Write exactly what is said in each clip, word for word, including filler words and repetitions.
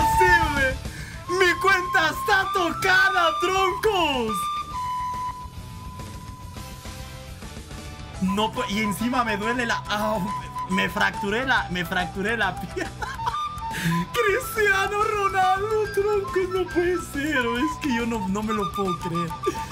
posible! ¡Mi cuenta está tocada, troncos! No, y encima me duele la... Oh, me fracturé la... Me fracturé la pierna. Cristiano Ronaldo, troncos, no puede ser. Es que yo no, no me lo puedo creer.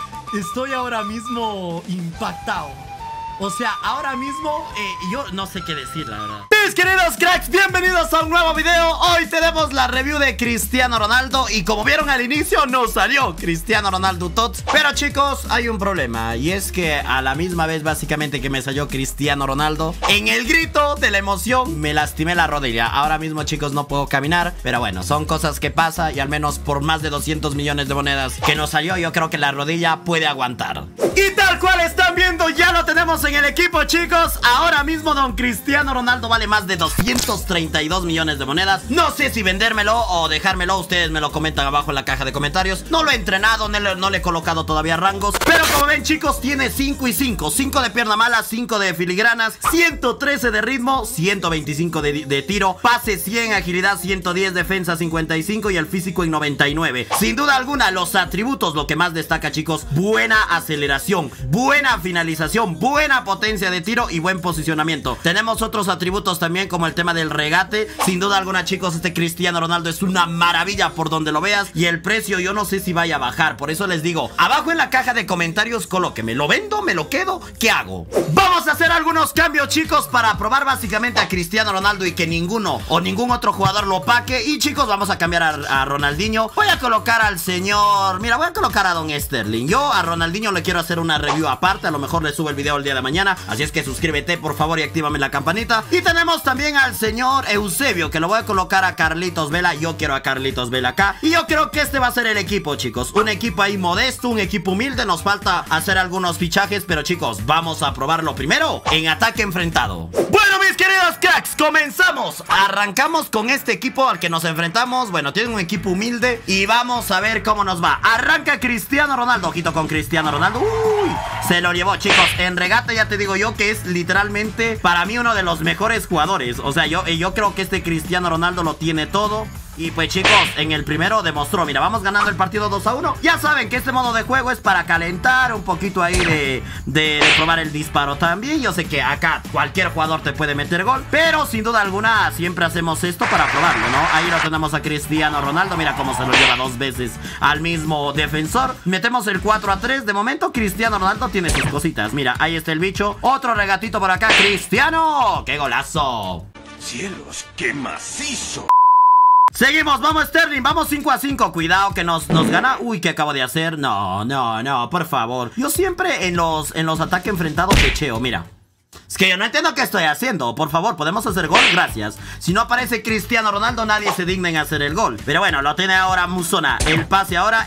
Estoy ahora mismo impactado. O sea, ahora mismo eh, yo no sé qué decir, la verdad. Mis queridos cracks, bienvenidos a un nuevo video. Hoy tenemos la review de Cristiano Ronaldo. Y como vieron al inicio, no salió Cristiano Ronaldo Tots. Pero chicos, hay un problema. Y es que a la misma vez básicamente que me salió Cristiano Ronaldo, en el grito de la emoción me lastimé la rodilla. Ahora mismo chicos no puedo caminar. Pero bueno, son cosas que pasan. Y al menos por más de doscientos millones de monedas que nos salió, yo creo que la rodilla puede aguantar. Y tal cual están viendo, ya lo tenemos en el equipo, chicos. Ahora mismo don Cristiano Ronaldo vale más de doscientos treinta y dos millones de monedas. No sé si vendérmelo o dejármelo. Ustedes me lo comentan abajo en la caja de comentarios. No lo he entrenado, no le, no le he colocado todavía rangos. Pero como ven, chicos, tiene cinco y cinco. cinco de pierna mala, cinco de filigranas, ciento trece de ritmo, ciento veinticinco de, de tiro, pase cien, agilidad ciento diez, defensa cincuenta y cinco y el físico en noventa y nueve. Sin duda alguna, los atributos, lo que más destaca, chicos: buena aceleración, buena finalización, buena potencia de tiro y buen posicionamiento. Tenemos otros atributos también, como el tema del regate. Sin duda alguna, chicos, este Cristiano Ronaldo es una maravilla por donde lo veas. Y el precio yo no sé si vaya a bajar. Por eso les digo, abajo en la caja de comentarios colóqueme, ¿lo vendo? ¿Me lo quedo? ¿Qué hago? Vamos a hacer algunos cambios, chicos, para probar básicamente a Cristiano Ronaldo y que ninguno o ningún otro jugador lo opaque. Y chicos, vamos a cambiar a, a Ronaldinho. Voy a colocar al señor... Mira, voy a colocar a Don Sterling. Yo a Ronaldinho le quiero hacer una review aparte. A lo mejor le subo el video el día de mañana. Así es que suscríbete, por favor, y actívame la campanita. Y tenemos también al señor Eusebio, que lo voy a colocar a Carlitos Vela. Yo quiero a Carlitos Vela acá. Y yo creo que este va a ser el equipo, chicos. Un equipo ahí modesto, un equipo humilde. Nos falta hacer algunos fichajes, pero chicos, vamos a probarlo primero en ataque enfrentado. Bueno, mis queridos cracks, comenzamos. Arrancamos con este equipo al que nos enfrentamos. Bueno, tiene un equipo humilde y vamos a ver cómo nos va. Arranca Cristiano Ronaldo. Ojito con Cristiano Ronaldo. Uy, se lo llevó, chicos. En regate ya te digo yo que es literalmente para mí uno de los mejores jugadores. O sea, yo, yo creo que este Cristiano Ronaldo lo tiene todo. Y pues chicos, en el primero demostró. Mira, vamos ganando el partido dos a uno. Ya saben que este modo de juego es para calentar un poquito ahí de, de, de probar el disparo también. Yo sé que acá cualquier jugador te puede meter gol, pero sin duda alguna siempre hacemos esto para probarlo, ¿no? Ahí lo tenemos a Cristiano Ronaldo. Mira cómo se lo lleva dos veces al mismo defensor. Metemos el cuatro a tres. De momento Cristiano Ronaldo tiene sus cositas. Mira, ahí está el bicho. Otro regatito por acá. Cristiano, ¡qué golazo! ¡Cielos, qué macizo! Seguimos, vamos Sterling, vamos cinco a cinco. Cuidado que nos, nos gana. Uy, ¿qué acabo de hacer? No, no, no, por favor. Yo siempre en los, en los ataques enfrentados pecheo, mira. Es que yo no entiendo qué estoy haciendo. Por favor, ¿podemos hacer gol? Gracias. Si no aparece Cristiano Ronaldo, nadie se digna en hacer el gol. Pero bueno, lo tiene ahora Musona. El pase ahora,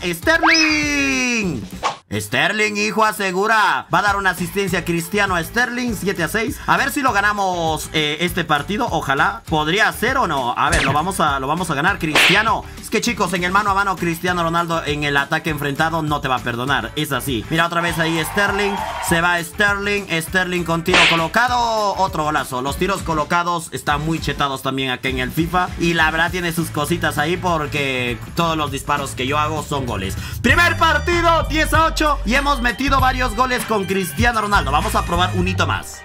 Sterling. Sterling, hijo, asegura. Va a dar una asistencia a Cristiano a Sterling, siete a seis. A ver si lo ganamos eh, este partido. Ojalá. ¿Podría ser o no? A ver, lo vamos a, lo vamos a ganar, Cristiano. Es que chicos, en el mano a mano Cristiano Ronaldo en el ataque enfrentado no te va a perdonar. Es así. Mira otra vez ahí Sterling. Se va Sterling. Sterling con tiro colocado. Otro golazo. Los tiros colocados están muy chetados también acá en el FIFA. Y la verdad tiene sus cositas ahí porque todos los disparos que yo hago son goles. Primer partido, diez a ocho. Y hemos metido varios goles con Cristiano Ronaldo. Vamos a probar un hito más.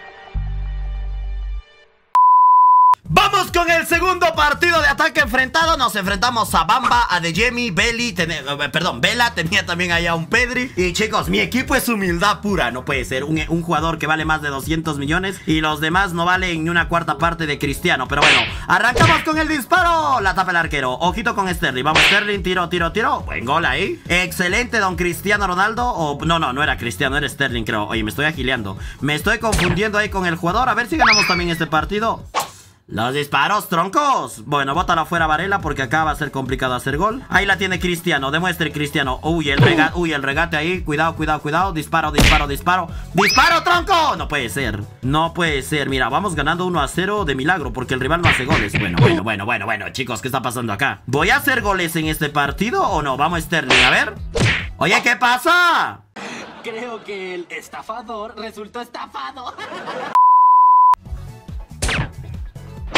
Vamos con el segundo partido de ataque enfrentado. Nos enfrentamos a Bamba, a Dejemi, Belly, ten... perdón, Vela, tenía también allá un Pedri. Y chicos, mi equipo es humildad pura. No puede ser un, un jugador que vale más de doscientos millones y los demás no valen ni una cuarta parte de Cristiano. Pero bueno, arrancamos con el disparo. La tapa el arquero, ojito con Sterling. Vamos Sterling, tiro, tiro, tiro. Buen gol ahí. Excelente don Cristiano Ronaldo. O no, no, no era Cristiano, era Sterling creo. Oye, me estoy agileando. Me estoy confundiendo ahí con el jugador. A ver si ganamos también este partido. Los disparos, troncos. Bueno, bótalo afuera Varela porque acá va a ser complicado hacer gol. Ahí la tiene Cristiano, demuestre Cristiano. Uy, el regate, uy, el regate ahí. Cuidado, cuidado, cuidado. Disparo, disparo, disparo. ¡Disparo, tronco! No puede ser. No puede ser. Mira, vamos ganando uno a cero de milagro porque el rival no hace goles. Bueno, bueno, bueno, bueno, bueno, chicos, ¿qué está pasando acá? ¿Voy a hacer goles en este partido o no? Vamos, Sterling, a ver. Oye, ¿qué pasa? Creo que el estafador resultó estafado.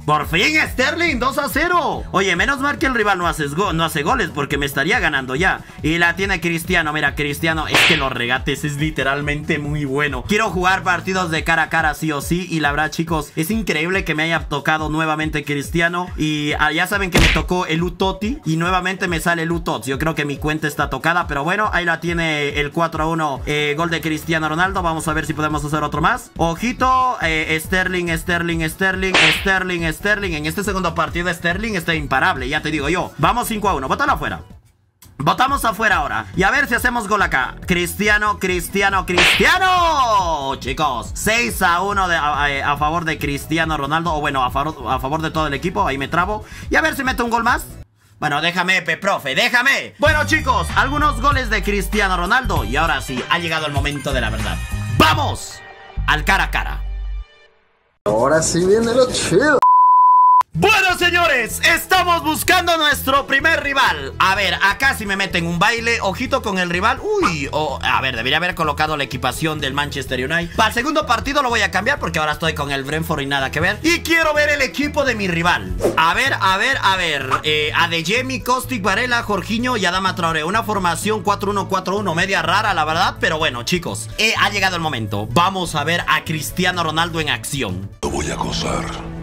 Por fin Sterling, dos a cero. Oye, menos mal que el rival no hace, go no hace goles, porque me estaría ganando ya. Y la tiene Cristiano. Mira, Cristiano, es que los regates es literalmente muy bueno. Quiero jugar partidos de cara a cara sí o sí. Y la verdad, chicos, es increíble que me haya tocado nuevamente Cristiano. Y ah, ya saben que me tocó el Utotti. Y nuevamente me sale el Utotti. Yo creo que mi cuenta está tocada, pero bueno, ahí la tiene el cuatro a uno, eh, gol de Cristiano Ronaldo. Vamos a ver si podemos hacer otro más. Ojito, eh, Sterling, Sterling, Sterling, Sterling, Sterling. En este segundo partido Sterling está imparable, ya te digo yo. Vamos cinco a uno, bótalo afuera. Votamos afuera ahora. Y a ver si hacemos gol acá. Cristiano, Cristiano, Cristiano. Chicos, seis a uno de, a, a favor de Cristiano Ronaldo. O bueno, a favor, a favor de todo el equipo. Ahí me trabo. Y a ver si meto un gol más. Bueno, déjame, pe, profe, déjame. Bueno, chicos, algunos goles de Cristiano Ronaldo. Y ahora sí, ha llegado el momento de la verdad. ¡Vamos! Al cara a cara. Ahora sí viene lo chido. Bueno, señores, estamos buscando nuestro primer rival. A ver, acá si me meten un baile. Ojito con el rival. Uy, oh, a ver, debería haber colocado la equipación del Manchester United. Para el segundo partido lo voy a cambiar porque ahora estoy con el Brentford y nada que ver. Y quiero ver el equipo de mi rival. A ver, a ver, a ver eh, Adeyemi, Kostic, Varela, Jorginho y Adama Traoré. Una formación cuatro uno cuatro uno, media rara la verdad. Pero bueno, chicos, eh, ha llegado el momento. Vamos a ver a Cristiano Ronaldo en acción. Lo voy a gozar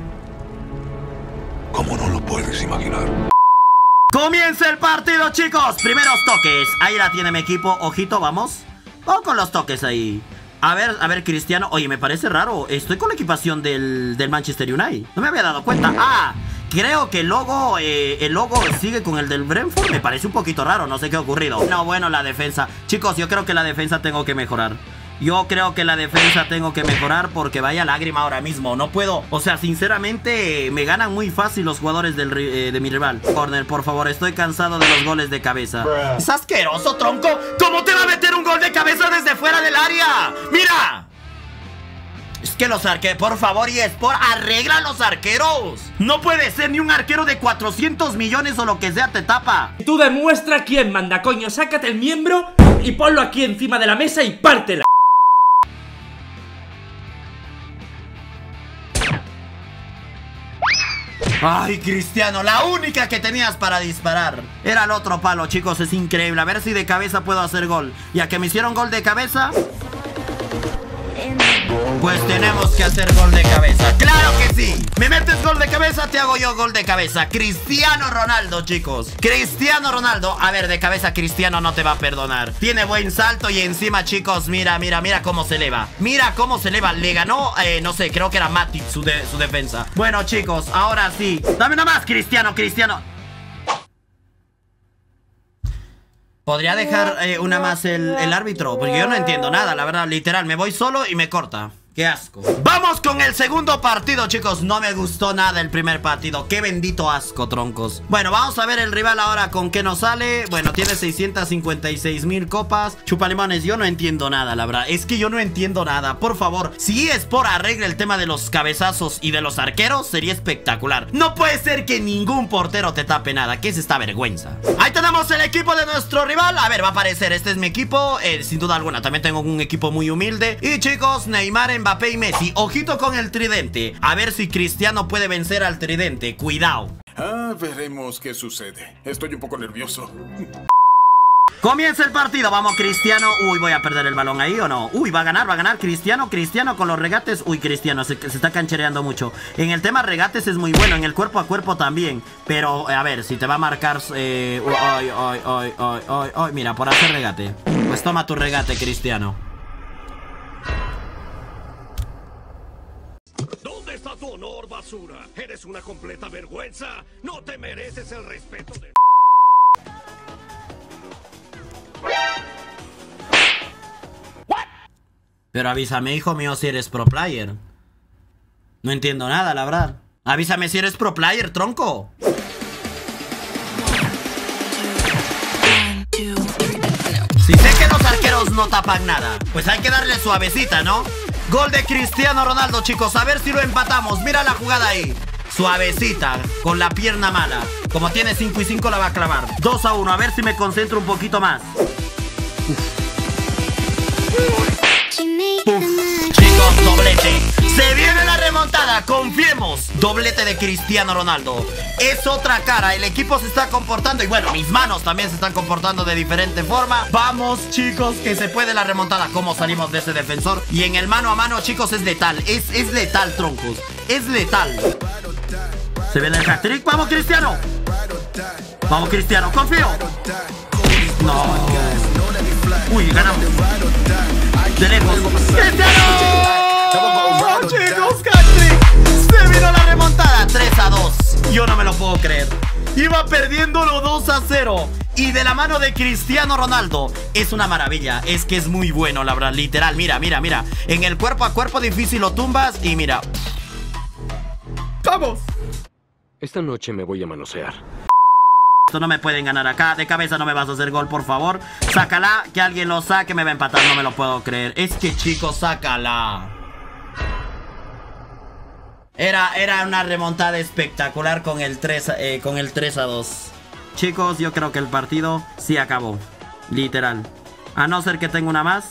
como no lo puedes imaginar. Comienza el partido, chicos. Primeros toques. Ahí la tiene mi equipo. Ojito, vamos. Vamos con los toques ahí. A ver, a ver, Cristiano. Oye, me parece raro. Estoy con la equipación del, del Manchester United. No me había dado cuenta. Ah, creo que el logo, eh, el logo sigue con el del Brentford. Me parece un poquito raro. No sé qué ha ocurrido. No, bueno, la defensa. Chicos, yo creo que la defensa tengo que mejorar. Yo creo que la defensa tengo que mejorar porque vaya lágrima ahora mismo. No puedo, o sea, sinceramente me ganan muy fácil los jugadores del, eh, de mi rival. Corner, por favor, estoy cansado de los goles de cabeza. Bruh. Es asqueroso, tronco. ¿Cómo te va a meter un gol de cabeza desde fuera del área? ¡Mira! Es que los arqueros, por favor, y Sport, arregla los arqueros. No puede ser, ni un arquero de cuatrocientos millones o lo que sea te tapa. Tú demuestra quién manda, coño. Sácate el miembro y ponlo aquí encima de la mesa y pártela. Ay, Cristiano, la única que tenías para disparar era el otro palo, chicos, es increíble. A ver si de cabeza puedo hacer gol. Ya que me hicieron gol de cabeza, pues tenemos que hacer gol de cabeza. ¡Claro que sí! Me metes gol de cabeza, te hago yo gol de cabeza. Cristiano Ronaldo, chicos. Cristiano Ronaldo. A ver, de cabeza Cristiano no te va a perdonar. Tiene buen salto y encima, chicos, mira, mira, mira cómo se eleva. Mira cómo se eleva. Le ganó, eh, no sé, creo que era Matic su, de, su defensa. Bueno, chicos, ahora sí. Dame una más, Cristiano, Cristiano. ¿Podría dejar eh, una más el, el árbitro? Porque yo no entiendo nada, la verdad, literal. Me voy solo y me corta. Qué asco. Vamos con el segundo partido, chicos. No me gustó nada el primer partido. Qué bendito asco, troncos. Bueno, vamos a ver el rival ahora con qué nos sale. Bueno, tiene seiscientas cincuenta y seis mil copas. Chupalimones, yo no entiendo nada, la verdad. Es que yo no entiendo nada. Por favor, si eSport arregla el tema de los cabezazos y de los arqueros, sería espectacular. No puede ser que ningún portero te tape nada. ¿Qué es esta vergüenza? Ahí tenemos el equipo de nuestro rival. A ver, va a aparecer. Este es mi equipo, eh, sin duda alguna. También tengo un equipo muy humilde. Y chicos, Neymar, en Mbappé y Messi. Ojito con el tridente. A ver si Cristiano puede vencer al tridente. Cuidado. Ah, veremos qué sucede. Estoy un poco nervioso. Comienza el partido, vamos Cristiano. Uy, voy a perder el balón ahí o no. Uy, va a ganar, va a ganar Cristiano, Cristiano con los regates. Uy, Cristiano, se, se está canchereando mucho. En el tema regates es muy bueno, en el cuerpo a cuerpo también. Pero, a ver, si te va a marcar eh, ay, ay, ay, ay, ay, ay, mira, por hacer regate. Pues toma tu regate, Cristiano. ¿Dónde está tu honor, basura? Eres una completa vergüenza. No te mereces el respeto de... Pero avísame, hijo mío, si eres pro player. No entiendo nada, la verdad. Avísame si eres pro player, tronco. Si sé que los arqueros no tapan nada, pues hay que darle suavecita, ¿no? Gol de Cristiano Ronaldo, chicos. A ver si lo empatamos. Mira la jugada ahí. Suavecita, con la pierna mala. Como tiene cinco y cinco la va a clavar. dos a uno, a ver si me concentro un poquito más. Uf. Uf. Chicos, doblete. Se viene la remontada. remontada, confiemos. Doblete de Cristiano Ronaldo. Es otra cara, el equipo se está comportando. Y bueno, mis manos también se están comportando de diferente forma. Vamos, chicos, que se puede la remontada. ¿Cómo salimos de ese defensor? Y en el mano a mano, chicos, es letal. Es, es letal, troncos. Es letal. Se viene el hat-trick. ¡Vamos, Cristiano! Vamos, Cristiano, confío. No. Uy, ganamos. De lejos. ¡Cristiano! Chicos, hat-trick. Se vino la remontada. tres a dos. Yo no me lo puedo creer. Iba perdiendo los dos a cero. Y de la mano de Cristiano Ronaldo. Es una maravilla. Es que es muy bueno, la verdad. Literal, mira, mira, mira. En el cuerpo a cuerpo difícil lo tumbas. Y mira. ¡Vamos! Esta noche me voy a manosear. Esto no me pueden ganar acá. De cabeza no me vas a hacer gol, por favor. Sácala, que alguien lo saque. Me va a empatar, no me lo puedo creer. Es que, chicos, sácala. Era, era una remontada espectacular con el tres, eh, con el tres a dos. Chicos, yo creo que el partido sí acabó. Literal. A no ser que tenga una más.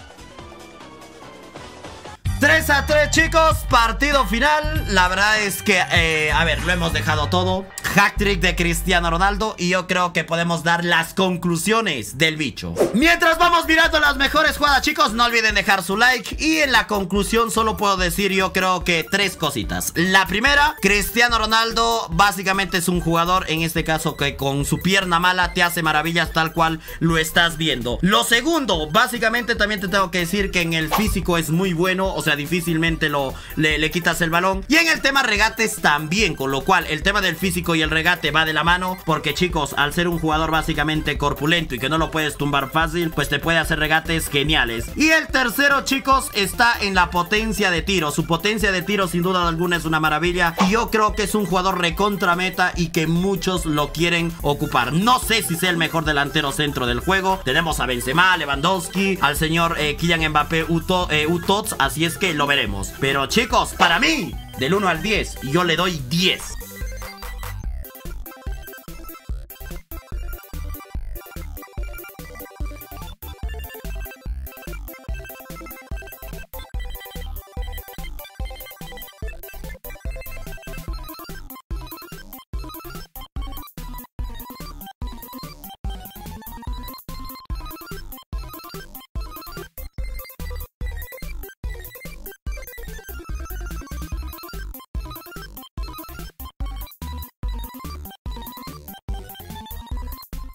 tres a tres, chicos, partido final. La verdad es que, eh, a ver, lo hemos dejado todo. Hat-trick de Cristiano Ronaldo. Y yo creo que podemos dar las conclusiones del bicho. Mientras vamos mirando las mejores jugadas, chicos, no olviden dejar su like. Y en la conclusión solo puedo decir, yo creo que tres cositas. La primera, Cristiano Ronaldo básicamente es un jugador, en este caso, que con su pierna mala te hace maravillas tal cual lo estás viendo. Lo segundo, básicamente también te tengo que decir que en el físico es muy bueno. O sea, difícilmente lo, le, le quitas el balón. Y en el tema regates también, con lo cual el tema del físico y el regate va de la mano, porque, chicos, al ser un jugador básicamente corpulento y que no lo puedes tumbar fácil, pues te puede hacer regates geniales. Y el tercero, chicos, está en la potencia de tiro. Su potencia de tiro sin duda alguna es una maravilla, y yo creo que es un jugador recontra meta y que muchos lo quieren ocupar. No sé si sea el mejor delantero centro del juego. Tenemos a Benzema, Lewandowski, al señor eh, Kylian Mbappé, Uto, eh, Utots, así es que lo veremos. Pero, chicos, para mí, del uno al diez, yo le doy diez.